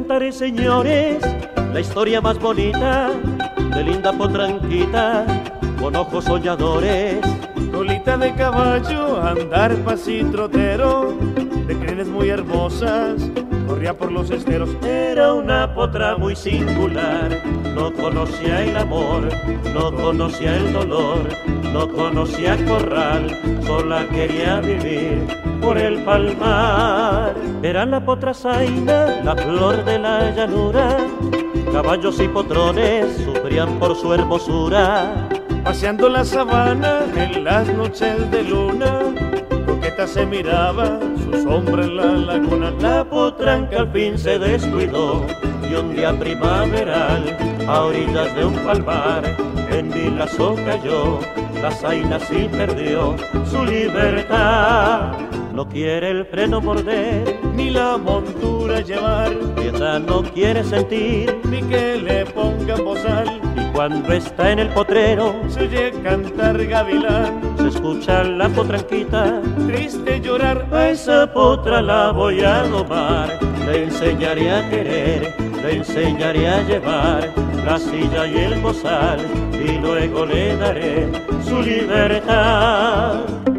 contaré, señores, la historia más bonita de linda potranquita con ojos soñadores. Colita de caballo, andar pasitrotero, de crines muy hermosas, corría por los esteros. Era una potra muy singular, no conocía el amor, no conocía el dolor, no conocía corral, sola quería vivir por el palmar. Era la potra zaina, la flor de la llanura, caballos y potrones sufrían por su hermosura. Paseando la sabana en las noches de luna, coqueta se miraba su sombra en la laguna. La potranca al fin se descuidó y un día primaveral, a orillas de un palmar, en mi lazo cayó, la zaina sí perdió su libertad. No quiere el freno morder, ni la montura llevar, piedad no quiere sentir, ni que le pongan bozal. Y cuando está en el potrero, se oye cantar gavilán, se escucha la potranquita, triste llorar. A esa potra la voy a domar, le enseñaré a querer, le enseñaré a llevar la silla y el bozal, y luego le daré su libertad.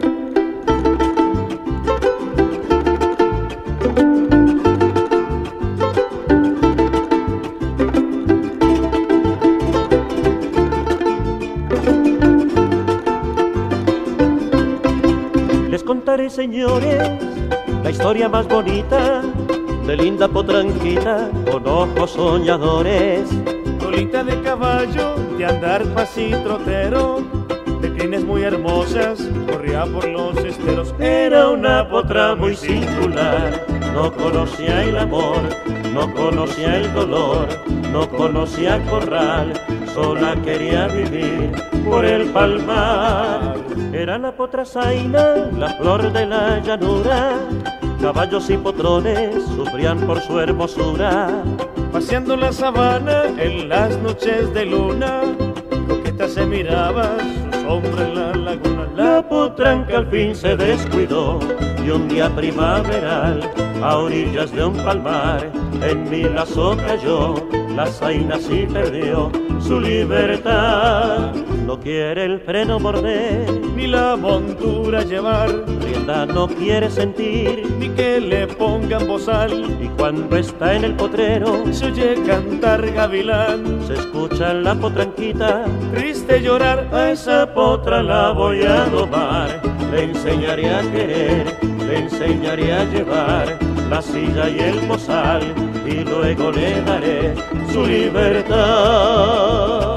Les contaré, señores, la historia más bonita de linda potranquita con ojos soñadores. Colita de caballo, de andar pasitrotero, de crines muy hermosas, corría por los esteros. Era una potra muy singular, no conocía el amor, no conocía el dolor, no conocía corral, sola quería vivir por el palmar. Era la potra zaina, la flor de la llanura, caballos y potrones sufrían por su hermosura. Paseando la sabana en las noches de luna, coqueta se miraba su sombra en la laguna. La potranca al fin se descuidó y un día primaveral, a orillas de un palmar, en mi lazo cayó, la zaina sí perdió su libertad. No quiere el freno morder, ni la montura llevar, rienda no quiere sentir, ni que le pongan bozal. y cuando está en el potrero, Se oye cantar gavilán, se escucha la potranquita. triste llorar. A esa potra la voy a domar, le enseñaré a querer, le enseñaré a llevar la silla y el bozal, y luego le daré su libertad.